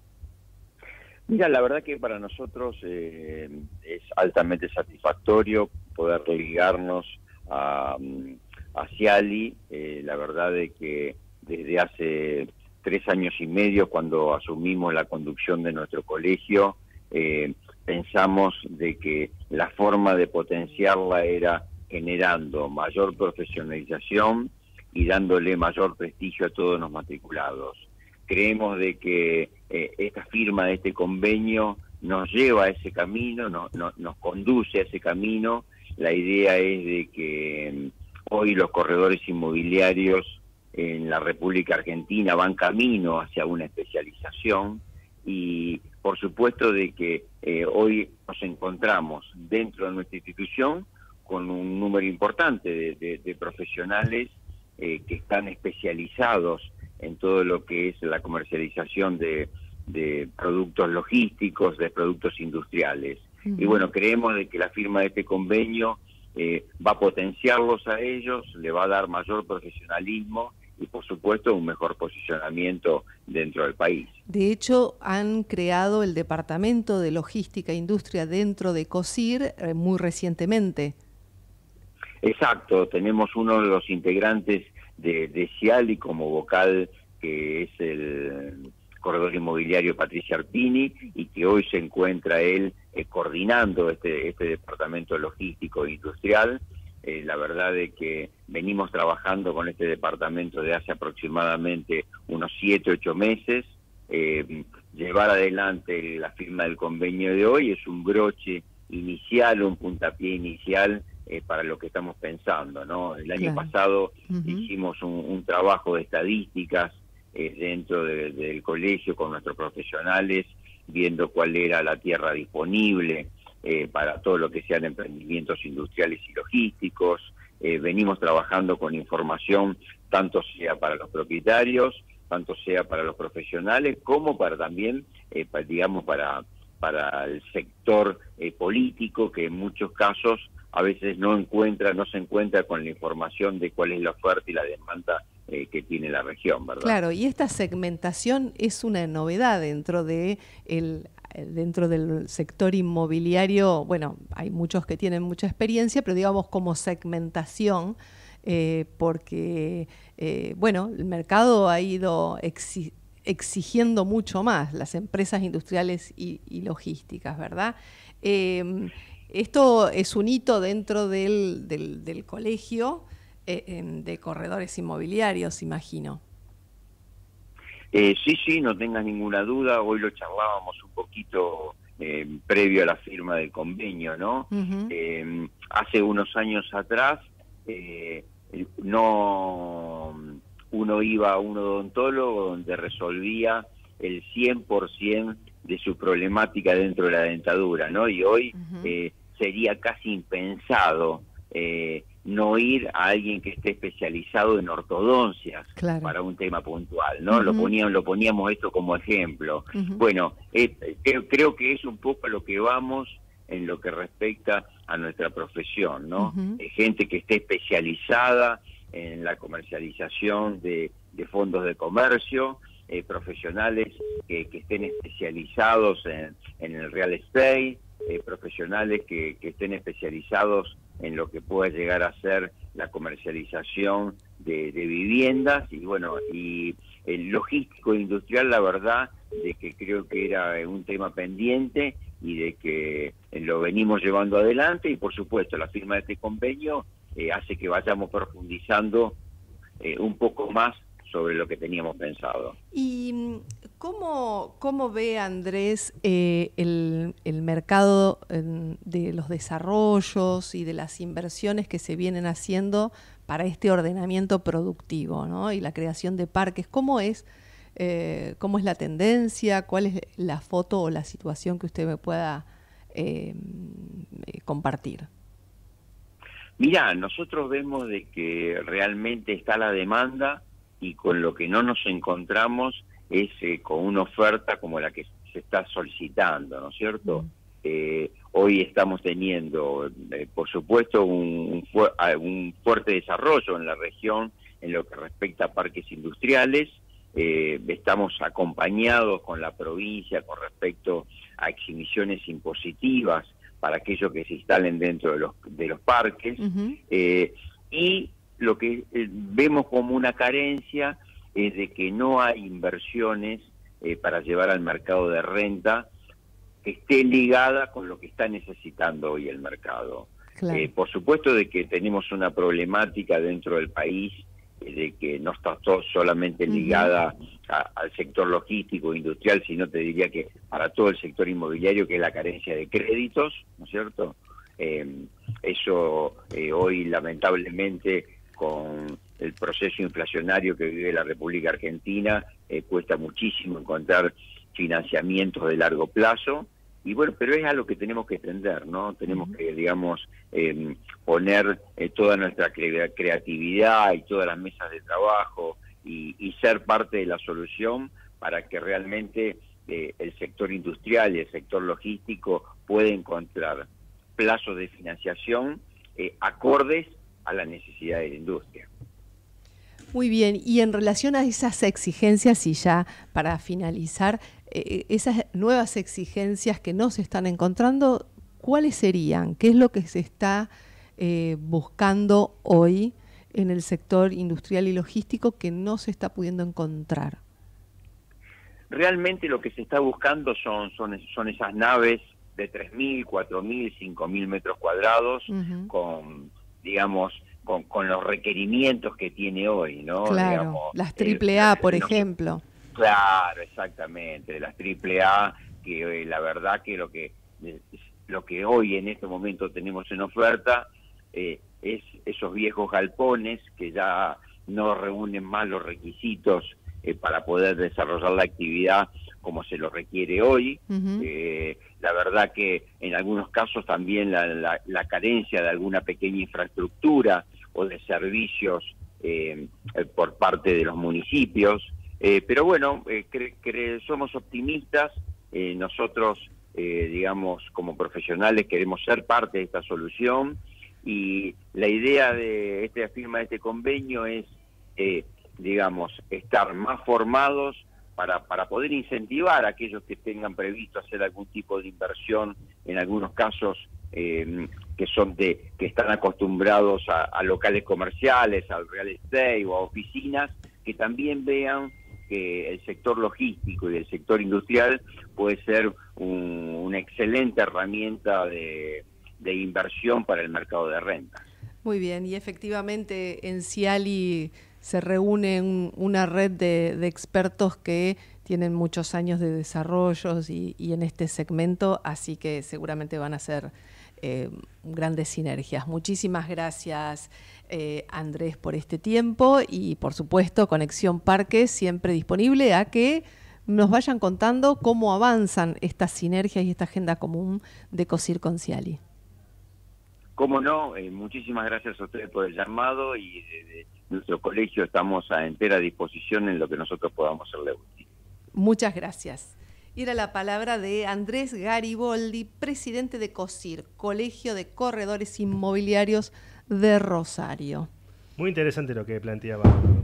Mira, la verdad que para nosotros es altamente satisfactorio poder ligarnos a CIALI. La verdad de que desde hace 3 años y medio, cuando asumimos la conducción de nuestro colegio, pensamos de que la forma de potenciarla era generando mayor profesionalización y dándole mayor prestigio a todos los matriculados. Creemos de que esta firma de este convenio nos lleva a ese camino, nos conduce a ese camino. La idea es de que hoy los corredores inmobiliarios en la República Argentina van camino hacia una especialización y por supuesto de que hoy nos encontramos dentro de nuestra institución con un número importante de profesionales que están especializados en todo lo que es la comercialización de productos logísticos, de productos industriales. Y bueno, creemos de que la firma de este convenio va a potenciarlos a ellos, le va a dar mayor profesionalismo y por supuesto un mejor posicionamiento dentro del país. De hecho, han creado el Departamento de Logística e Industria dentro de COSIR muy recientemente. Exacto, tenemos uno de los integrantes de Ciali como vocal, que es el corredor inmobiliario Patricia Arpini, y que hoy se encuentra él coordinando este departamento logístico e industrial. La verdad es que venimos trabajando con este departamento de hace aproximadamente unos 7, 8 meses. Llevar adelante la firma del convenio de hoy es un broche inicial, un puntapié inicial para lo que estamos pensando, ¿no? El año pasado hicimos un trabajo de estadísticas dentro del colegio con nuestros profesionales, viendo cuál era la tierra disponible para todo lo que sean emprendimientos industriales y logísticos. Venimos trabajando con información, tanto sea para los propietarios, tanto sea para los profesionales, como para también, para el sector político, que en muchos casos a veces no se encuentra con la información de cuál es la oferta y la demanda que tiene la región, ¿verdad? Claro, y esta segmentación es una novedad dentro del sector inmobiliario. Bueno, hay muchos que tienen mucha experiencia, pero digamos como segmentación, porque el mercado ha ido exigiendo mucho más, las empresas industriales y logísticas, ¿verdad? Esto es un hito dentro del colegio de corredores inmobiliarios, imagino. Sí, no tengas ninguna duda. Hoy lo charlábamos un poquito previo a la firma del convenio, ¿no? Hace unos años atrás, uno iba a un odontólogo donde resolvía el 100% de su problemática dentro de la dentadura, ¿no? Y hoy sería casi impensado no ir a alguien que esté especializado en ortodoncias para un tema puntual, ¿no? Lo poníamos esto como ejemplo. Bueno, creo que es un poco lo que vamos en lo que respecta a nuestra profesión, ¿no? Gente que esté especializada en la comercialización de fondos de comercio, profesionales que estén especializados en el real estate, profesionales que estén especializados en lo que pueda llegar a ser la comercialización de viviendas, y bueno, y el logístico industrial, la verdad de que creo que era un tema pendiente y de que lo venimos llevando adelante, y por supuesto la firma de este convenio hace que vayamos profundizando un poco más sobre lo que teníamos pensado. ¿Y cómo ve, Andrés, el mercado de los desarrollos y de las inversiones que se vienen haciendo para este ordenamiento productivo, ¿no? Y la creación de parques? ¿Cómo es la tendencia? ¿Cuál es la foto o la situación que usted me pueda compartir? Mirá, nosotros vemos de que realmente está la demanda, y con lo que no nos encontramos es con una oferta como la que se está solicitando, ¿no es cierto? Hoy estamos teniendo, por supuesto, un fuerte desarrollo en la región en lo que respecta a parques industriales. Estamos acompañados con la provincia con respecto a exhibiciones impositivas para aquellos que se instalen dentro de los parques. Y lo que vemos como una carencia es de que no hay inversiones para llevar al mercado de renta que esté ligada con lo que está necesitando hoy el mercado. Por supuesto de que tenemos una problemática dentro del país de que no está todo solamente ligada al sector logístico e industrial, sino te diría que para todo el sector inmobiliario, que es la carencia de créditos, ¿no es cierto? Eso hoy lamentablemente, con el proceso inflacionario que vive la República Argentina, cuesta muchísimo encontrar financiamientos de largo plazo. Y bueno, pero es algo que tenemos que entender, ¿no? Tenemos que, digamos, poner toda nuestra creatividad y todas las mesas de trabajo y ser parte de la solución para que realmente el sector industrial y el sector logístico pueda encontrar plazos de financiación acordes a la necesidad de la industria. Muy bien, y en relación a esas exigencias, y ya para finalizar, esas nuevas exigencias que no se están encontrando, ¿cuáles serían? ¿Qué es lo que se está buscando hoy en el sector industrial y logístico que no se está pudiendo encontrar? Realmente lo que se está buscando son esas naves de 3.000, 4.000, 5.000 metros cuadrados, con, digamos, con los requerimientos que tiene hoy, ¿no? Claro, digamos, las AAA, por ejemplo. Claro, exactamente, las AAA, que la verdad que lo que hoy en este momento tenemos en oferta es esos viejos galpones que ya no reúnen más los requisitos para poder desarrollar la actividad como se lo requiere hoy. La verdad que en algunos casos también la carencia de alguna pequeña infraestructura o de servicios por parte de los municipios. Pero bueno, somos optimistas. Nosotros, digamos, como profesionales queremos ser parte de esta solución, y la idea de esta firma de este convenio es, digamos, estar más formados para poder incentivar a aquellos que tengan previsto hacer algún tipo de inversión, en algunos casos que están acostumbrados a locales comerciales, al real estate o a oficinas, que también vean que el sector logístico y el sector industrial puede ser una excelente herramienta de inversión para el mercado de rentas. Muy bien, y efectivamente en Ciali se reúne una red de expertos que tienen muchos años de desarrollos y en este segmento, así que seguramente van a ser grandes sinergias. Muchísimas gracias, Andrés, por este tiempo, y por supuesto Conexión Parques siempre disponible a que nos vayan contando cómo avanzan estas sinergias y esta agenda común de COSIR con Ciali. Cómo no, muchísimas gracias a ustedes por el llamado, y desde nuestro colegio estamos a entera disposición en lo que nosotros podamos serle útil. Muchas gracias. Y era la palabra de Andrés Gariboldi, presidente de COSIR, Colegio de Corredores Inmobiliarios de Rosario. Muy interesante lo que planteaba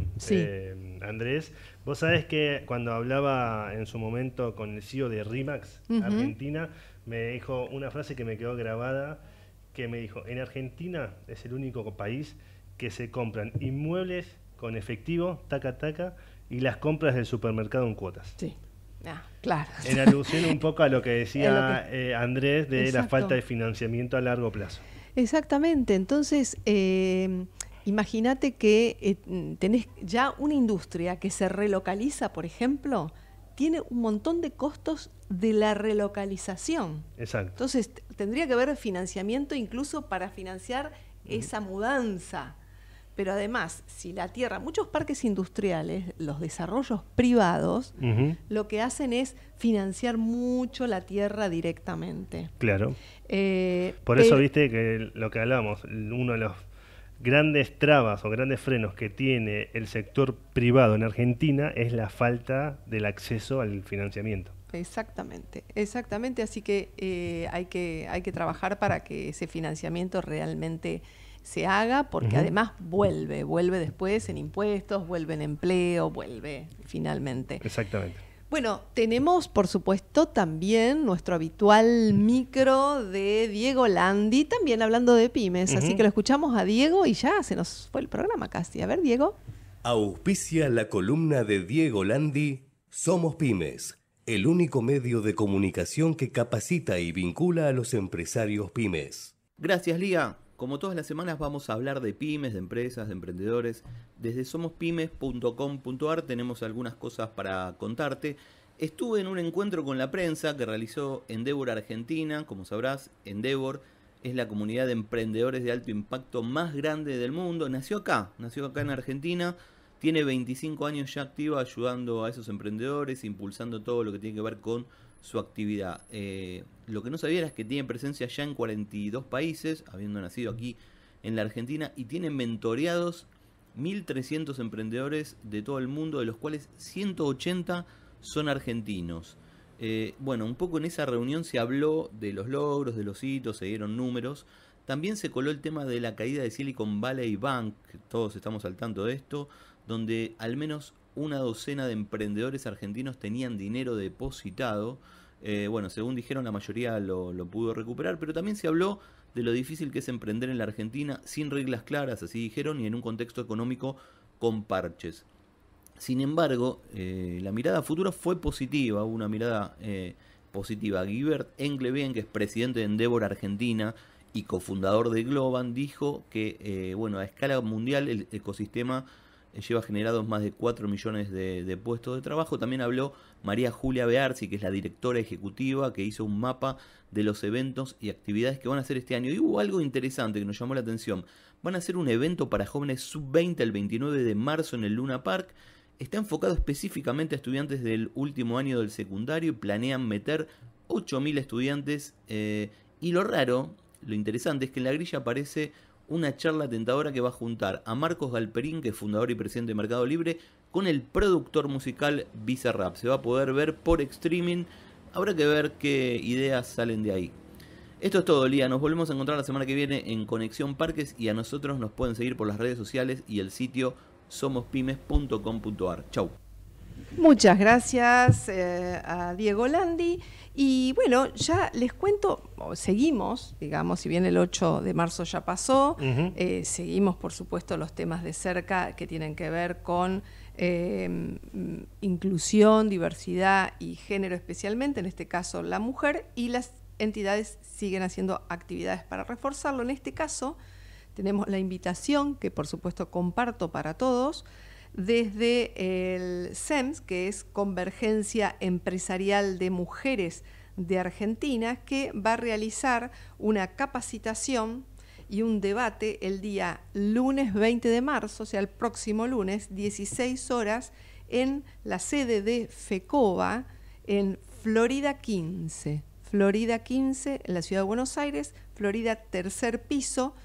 Andrés. Vos sabés que cuando hablaba en su momento con el CEO de RIMAX Argentina, me dijo una frase que me quedó grabada, que me dijo: en Argentina es el único país que se compran inmuebles con efectivo, taca, y las compras del supermercado en cuotas. Sí. Claro. En alusión un poco a lo que decía Andrés de la falta de financiamiento a largo plazo. Exactamente. Entonces, imagínate que tenés ya una industria que se relocaliza, por ejemplo, tiene un montón de costos de la relocalización. Exacto. Entonces, tendría que haber financiamiento incluso para financiar esa mudanza. Pero además, si la tierra, muchos parques industriales, los desarrollos privados, lo que hacen es financiar mucho la tierra directamente. Claro. Por eso, viste, que lo que hablamos, uno de los grandes trabas o grandes frenos que tiene el sector privado en Argentina es la falta del acceso al financiamiento. Exactamente, así que hay que trabajar para que ese financiamiento realmente se haga, porque además vuelve después en impuestos, vuelve en empleo, vuelve finalmente. Exactamente. Bueno, tenemos por supuesto también nuestro habitual micro de Diego Landi, también hablando de pymes, así que lo escuchamos a Diego y ya se nos fue el programa casi. A ver, Diego. Auspicia la columna de Diego Landi, Somos Pymes, el único medio de comunicación que capacita y vincula a los empresarios pymes. Gracias, Lía. Como todas las semanas vamos a hablar de pymes, de empresas, de emprendedores. Desde somospymes.com.ar tenemos algunas cosas para contarte. Estuve en un encuentro con la prensa que realizó Endeavor Argentina. Como sabrás, Endeavor es la comunidad de emprendedores de alto impacto más grande del mundo. Nació acá en Argentina. Tiene 25 años ya activa ayudando a esos emprendedores, impulsando todo lo que tiene que ver con su actividad. Lo que no sabía era que tiene presencia ya en 42 países, habiendo nacido aquí en la Argentina, y tiene mentoreados 1.300 emprendedores de todo el mundo, de los cuales 180 son argentinos. Bueno, un poco en esa reunión se habló de los logros, de los hitos, se dieron números. También se coló el tema de la caída de Silicon Valley Bank, todos estamos al tanto de esto, donde al menos una docena de emprendedores argentinos tenían dinero depositado. Bueno, según dijeron, la mayoría lo pudo recuperar, pero también se habló de lo difícil que es emprender en la Argentina sin reglas claras, así dijeron, y en un contexto económico con parches. Sin embargo, la mirada futura fue positiva, una mirada positiva. Guibert Engleben, que es presidente de Endeavor Argentina y cofundador de Globan, dijo que bueno, a escala mundial el ecosistema lleva generados más de 4 millones de puestos de trabajo. También habló María Julia Bearzi, que es la directora ejecutiva, que hizo un mapa de los eventos y actividades que van a hacer este año. Y hubo algo interesante que nos llamó la atención. Van a hacer un evento para jóvenes sub-20 el 29 de marzo en el Luna Park. Está enfocado específicamente a estudiantes del último año del secundario y planean meter 8.000 estudiantes. Y lo raro, lo interesante, es que en la grilla aparece una charla tentadora que va a juntar a Marcos Galperín, que es fundador y presidente de Mercado Libre, con el productor musical Bizarrap. Se va a poder ver por streaming. Habrá que ver qué ideas salen de ahí. Esto es todo, Lía. Nos volvemos a encontrar la semana que viene en Conexión Parques, y a nosotros nos pueden seguir por las redes sociales y el sitio somospymes.com.ar. Chau. Muchas gracias a Diego Landi. Y bueno, ya les cuento, seguimos, digamos, si bien el 8 de marzo ya pasó, seguimos por supuesto los temas de cerca que tienen que ver con inclusión, diversidad y género especialmente, en este caso la mujer, y las entidades siguen haciendo actividades para reforzarlo. En este caso tenemos la invitación, que por supuesto comparto para todos, desde el CEMS, que es Convergencia Empresarial de Mujeres de Argentina, que va a realizar una capacitación y un debate el día lunes 20 de marzo, o sea, el próximo lunes, 16 horas, en la sede de FECOBA, en Florida 15. Florida 15, en la ciudad de Buenos Aires, Florida tercer piso.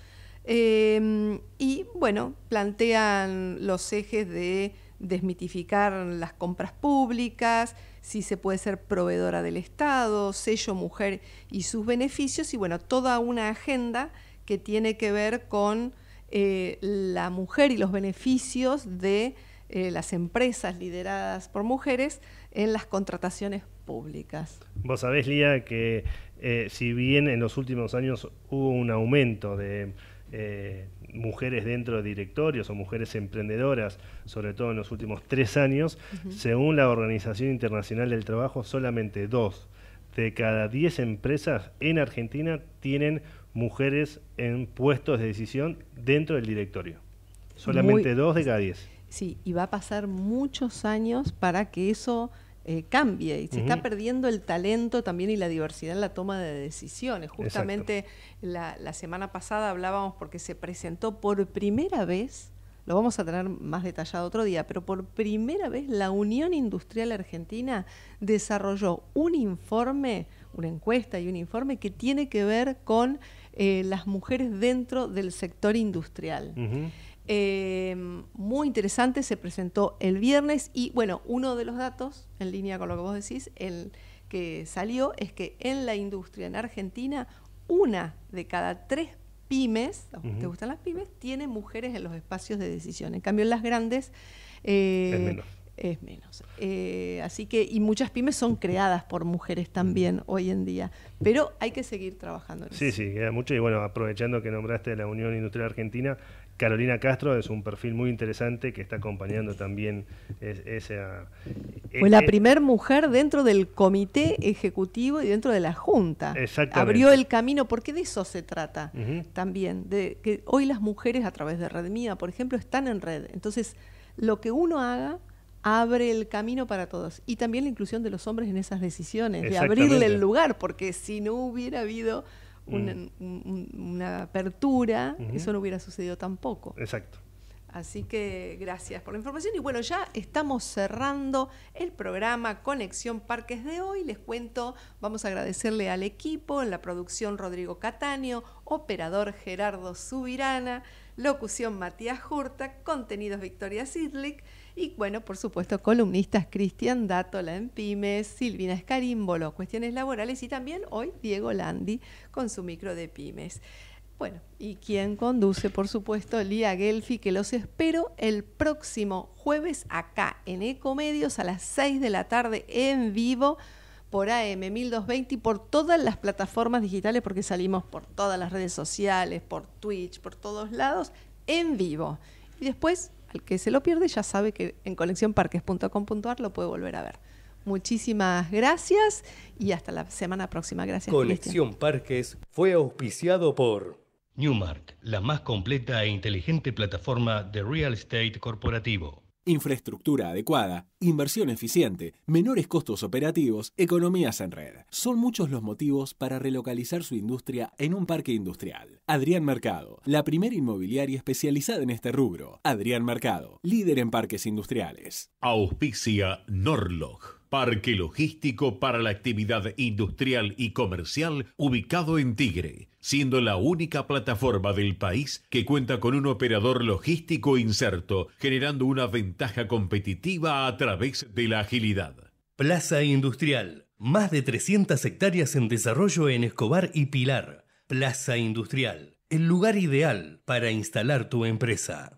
Y bueno, plantean los ejes de desmitificar las compras públicas, si se puede ser proveedora del Estado, sello mujer y sus beneficios, y bueno, toda una agenda que tiene que ver con la mujer y los beneficios de las empresas lideradas por mujeres en las contrataciones públicas. Vos sabés, Lía, que si bien en los últimos años hubo un aumento de mujeres dentro de directorios o mujeres emprendedoras, sobre todo en los últimos 3 años, según la Organización Internacional del Trabajo, solamente 2 de cada 10 empresas en Argentina tienen mujeres en puestos de decisión dentro del directorio. Solamente 2 de cada 10. Sí, y va a pasar muchos años para que eso cambie, y se está perdiendo el talento también y la diversidad en la toma de decisiones. Justamente la semana pasada hablábamos porque se presentó por primera vez, lo vamos a tener más detallado otro día, pero por primera vez la Unión Industrial Argentina desarrolló un informe, una encuesta y un informe que tiene que ver con las mujeres dentro del sector industrial. Muy interesante, se presentó el viernes, y bueno, uno de los datos, en línea con lo que vos decís, el que salió es que en la industria en Argentina, 1 de cada 3 pymes, ¿te gustan las pymes?, tiene mujeres en los espacios de decisión. En cambio, en las grandes es menos. Así que, y muchas pymes son creadas por mujeres también hoy en día, pero hay que seguir trabajando en eso. Sí, queda mucho. Y bueno, aprovechando que nombraste la Unión Industrial Argentina, Carolina Castro es un perfil muy interesante que está acompañando también esa... Fue la primer mujer dentro del comité ejecutivo y dentro de la Junta. Exactamente. Abrió el camino, porque de eso se trata también, de que hoy las mujeres a través de Red Mía, por ejemplo, están en red. Entonces, lo que uno haga abre el camino para todos. Y también la inclusión de los hombres en esas decisiones, de abrirle el lugar, porque si no hubiera habido una apertura, eso no hubiera sucedido tampoco. Exacto. Así que gracias por la información. Y bueno, ya estamos cerrando el programa Conexión Parques de hoy. Les cuento, vamos a agradecerle al equipo, en la producción Rodrigo Cataño, operador Gerardo Subirana, locución Matías Hurta, contenidos Victoria Sidlik, y bueno, por supuesto, columnistas Cristian Dátola en Pymes, Silvina Escarimbolo, cuestiones laborales, y también hoy Diego Landi con su micro de Pymes. Bueno, y quien conduce, por supuesto, Lía Gelfi, que los espero el próximo jueves acá en Ecomedios a las 6 de la tarde en vivo por AM 1220 y por todas las plataformas digitales, porque salimos por todas las redes sociales, por Twitch, por todos lados, en vivo. Y después, al que se lo pierde, ya sabe que en conexionparques.com.ar lo puede volver a ver. Muchísimas gracias y hasta la semana próxima. Gracias. Conexión Parques fue auspiciado por Newmark, la más completa e inteligente plataforma de real estate corporativo. Infraestructura adecuada, inversión eficiente, menores costos operativos, economías en red. Son muchos los motivos para relocalizar su industria en un parque industrial. Adrián Mercado, la primera inmobiliaria especializada en este rubro. Adrián Mercado, líder en parques industriales. Auspicia Norlog, parque logístico para la actividad industrial y comercial ubicado en Tigre, siendo la única plataforma del país que cuenta con un operador logístico inserto, generando una ventaja competitiva a través de la agilidad. Plaza Industrial, más de 300 hectáreas en desarrollo en Escobar y Pilar. Plaza Industrial, el lugar ideal para instalar tu empresa.